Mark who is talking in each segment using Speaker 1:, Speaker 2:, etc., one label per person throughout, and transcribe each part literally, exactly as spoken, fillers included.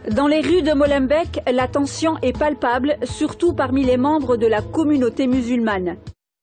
Speaker 1: Dans les rues de Molenbeek, la tension est palpable, surtout parmi les membres de la communauté musulmane.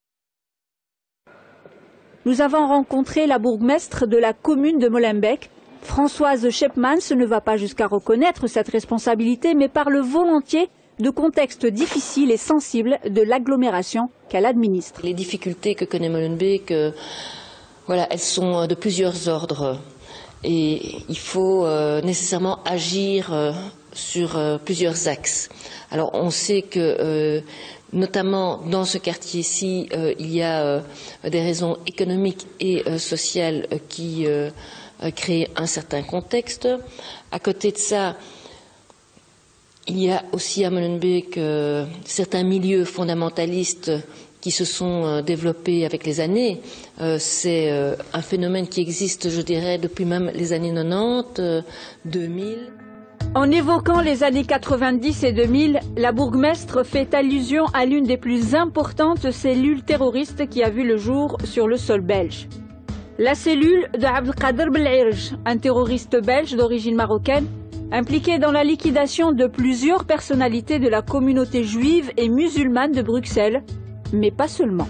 Speaker 1: Nous avons rencontré la bourgmestre de la commune de Molenbeek. Françoise Schepmans ne va pas jusqu'à reconnaître cette responsabilité, mais parle volontiers de contextes difficiles et sensibles de l'agglomération qu'elle administre.
Speaker 2: Les difficultés que connaît Molenbeek, euh, voilà, elles sont de plusieurs ordres. Et il faut euh, nécessairement agir euh, sur euh, plusieurs axes. Alors on sait que, euh, notamment dans ce quartier-ci, euh, il y a euh, des raisons économiques et euh, sociales euh, qui euh, créent un certain contexte. À côté de ça, il y a aussi à Molenbeek euh, certains milieux fondamentalistes qui se sont euh, développés avec les années. Euh, c'est euh, un phénomène qui existe, je dirais, depuis même les années quatre-vingt-dix, euh, deux mille.
Speaker 1: En évoquant les années quatre-vingt-dix et deux mille, la bourgmestre fait allusion à l'une des plus importantes cellules terroristes qui a vu le jour sur le sol belge. La cellule de Abdelkader Belirj, un terroriste belge d'origine marocaine, impliqué dans la liquidation de plusieurs personnalités de la communauté juive et musulmane de Bruxelles, mais pas seulement.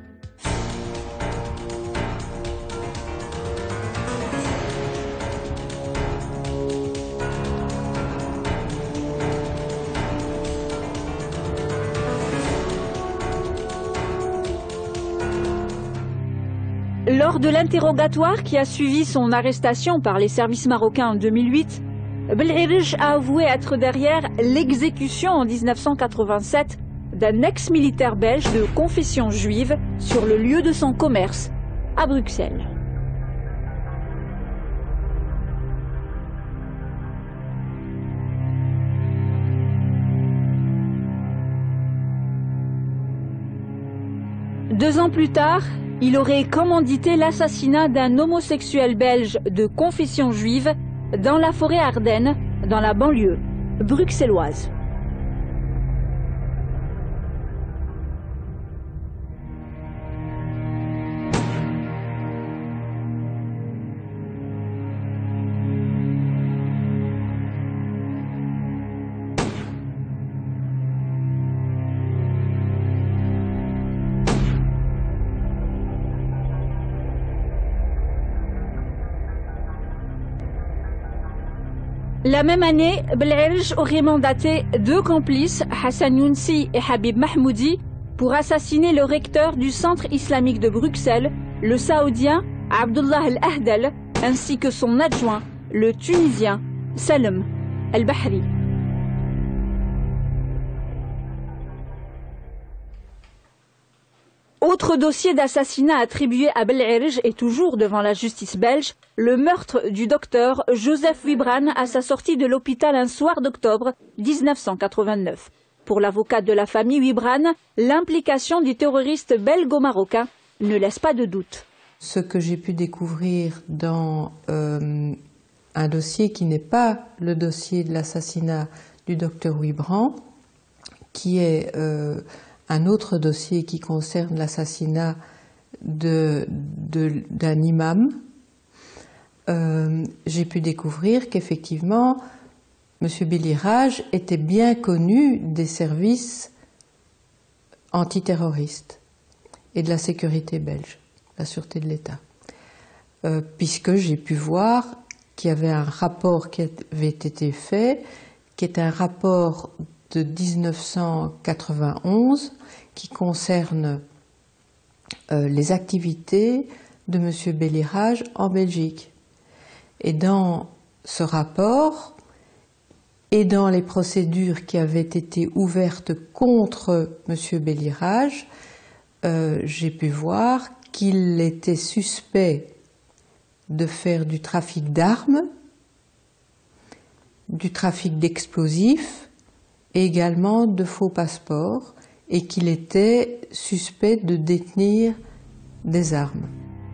Speaker 1: Lors de l'interrogatoire qui a suivi son arrestation par les services marocains en deux mille huit, Belirj a avoué être derrière l'exécution en mille neuf cent quatre-vingt-sept d'un ex-militaire belge de confession juive sur le lieu de son commerce, à Bruxelles. Deux ans plus tard, il aurait commandité l'assassinat d'un homosexuel belge de confession juive dans la forêt Ardennes, dans la banlieue bruxelloise. La même année, Belirj aurait mandaté deux complices, Hassan Younsi et Habib Mahmoudi, pour assassiner le recteur du centre islamique de Bruxelles, le saoudien Abdullah Al-Ahdal, ainsi que son adjoint, le tunisien Salem Al-Bahri. Autre dossier d'assassinat attribué à Belirj est toujours devant la justice belge, le meurtre du docteur Joseph Wibran à sa sortie de l'hôpital un soir d'octobre mille neuf cent quatre-vingt-neuf. Pour l'avocat de la famille Wibran, l'implication du terroriste belgo-marocain ne laisse pas de doute.
Speaker 3: Ce que j'ai pu découvrir dans euh, un dossier qui n'est pas le dossier de l'assassinat du docteur Wibran, qui est euh, un autre dossier qui concerne l'assassinat de, de, d'un imam, euh, j'ai pu découvrir qu'effectivement, M. Belirj était bien connu des services antiterroristes et de la sécurité belge, la sûreté de l'État, euh, puisque j'ai pu voir qu'il y avait un rapport qui avait été fait, qui est un rapport de mille neuf cent quatre-vingt-onze, qui concerne euh, les activités de M. Belirj en Belgique. Et dans ce rapport, et dans les procédures qui avaient été ouvertes contre M. Belirj, euh, j'ai pu voir qu'il était suspect de faire du trafic d'armes, du trafic d'explosifs et également de faux passeports, et qu'il était suspect de détenir des armes.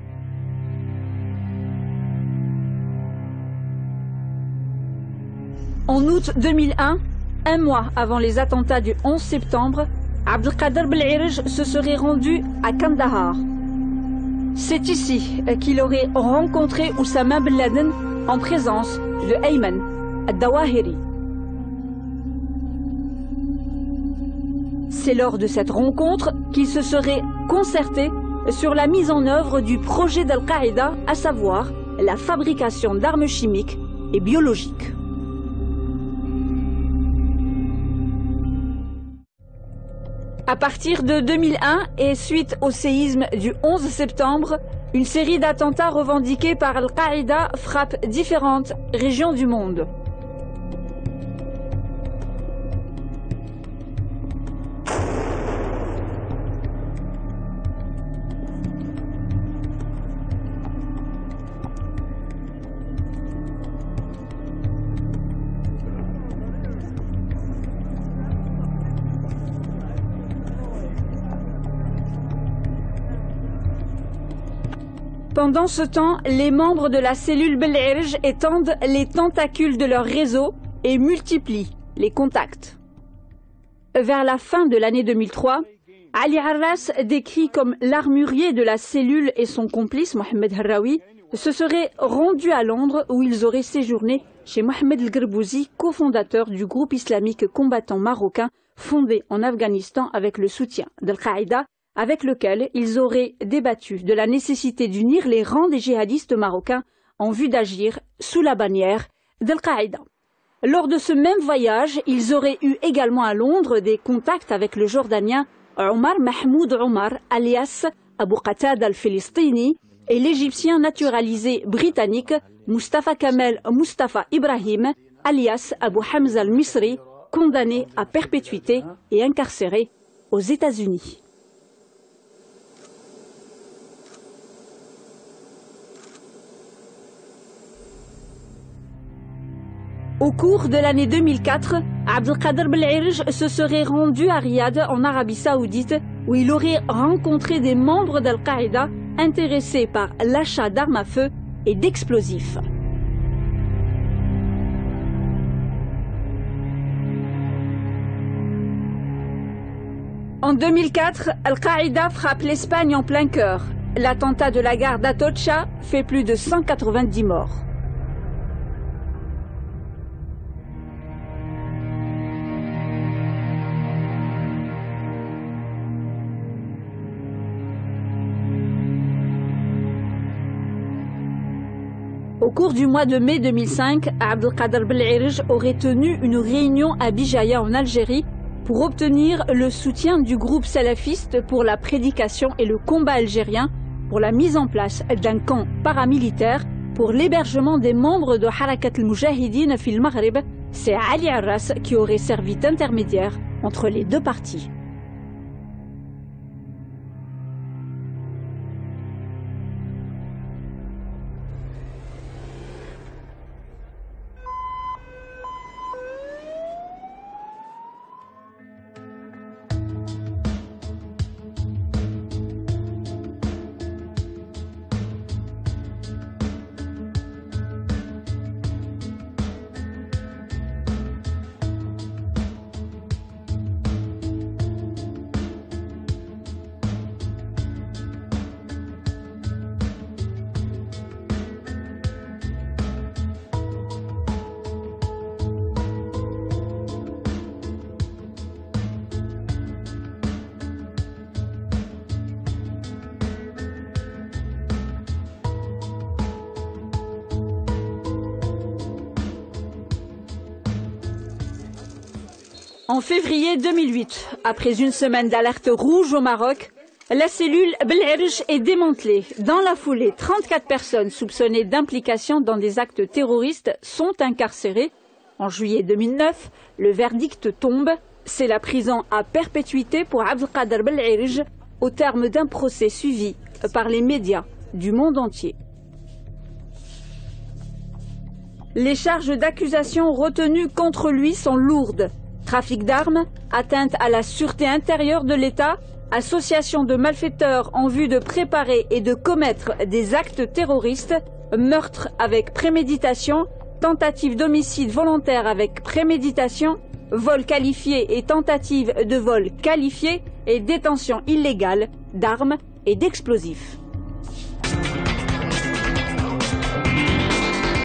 Speaker 1: En août deux mille un, un mois avant les attentats du onze septembre, Abdelkader Belirj se serait rendu à Kandahar. C'est ici qu'il aurait rencontré Oussama Ben Laden en présence de Ayman Al-Dawahiri. C'est lors de cette rencontre qu'ils se seraient concertés sur la mise en œuvre du projet d'Al-Qaïda, à savoir la fabrication d'armes chimiques et biologiques. À partir de deux mille un et suite au séisme du onze septembre, une série d'attentats revendiqués par Al-Qaïda frappe différentes régions du monde. Pendant ce temps, les membres de la cellule Bel'Irj étendent les tentacules de leur réseau et multiplient les contacts. Vers la fin de l'année deux mille trois, Ali Harras, décrit comme l'armurier de la cellule et son complice Mohamed Harraoui, se seraient rendus à Londres où ils auraient séjourné chez Mohamed El-Gerbouzi, cofondateur du groupe islamique combattant marocain fondé en Afghanistan avec le soutien d'Al-Qaïda, avec lequel ils auraient débattu de la nécessité d'unir les rangs des djihadistes marocains en vue d'agir sous la bannière d'Al-Qaïda. Lors de ce même voyage, ils auraient eu également à Londres des contacts avec le Jordanien Omar Mahmoud Omar, alias Abu Qatada al-Filistini, et l'Égyptien naturalisé britannique Mustafa Kamel Mustafa Ibrahim, alias Abu Hamza al-Misri, condamné à perpétuité et incarcéré aux États-Unis. Au cours de l'année deux mille quatre, Abdelkader Bel'Irj se serait rendu à Riyad, en Arabie Saoudite, où il aurait rencontré des membres d'Al-Qaïda intéressés par l'achat d'armes à feu et d'explosifs. En deux mille quatre, Al-Qaïda frappe l'Espagne en plein cœur. L'attentat de la gare d'Atocha fait plus de cent quatre-vingt-dix morts. Au cours du mois de mai deux mille cinq, Abdelkader Bel'Irj aurait tenu une réunion à Bijaya en Algérie pour obtenir le soutien du groupe salafiste pour la prédication et le combat algérien pour la mise en place d'un camp paramilitaire pour l'hébergement des membres de Harakat al-Mujahideen fil Maghreb. C'est Ali Harras qui aurait servi d'intermédiaire entre les deux parties. En février deux mille huit, après une semaine d'alerte rouge au Maroc, la cellule Bel'Irj est démantelée. Dans la foulée, trente-quatre personnes soupçonnées d'implication dans des actes terroristes sont incarcérées. En juillet deux mille neuf, le verdict tombe. C'est la prison à perpétuité pour Abdelkader Bel'Irj au terme d'un procès suivi par les médias du monde entier. Les charges d'accusation retenues contre lui sont lourdes. Trafic d'armes, atteinte à la sûreté intérieure de l'État, association de malfaiteurs en vue de préparer et de commettre des actes terroristes, meurtre avec préméditation, tentative d'homicide volontaire avec préméditation, vol qualifié et tentative de vol qualifié et détention illégale d'armes et d'explosifs.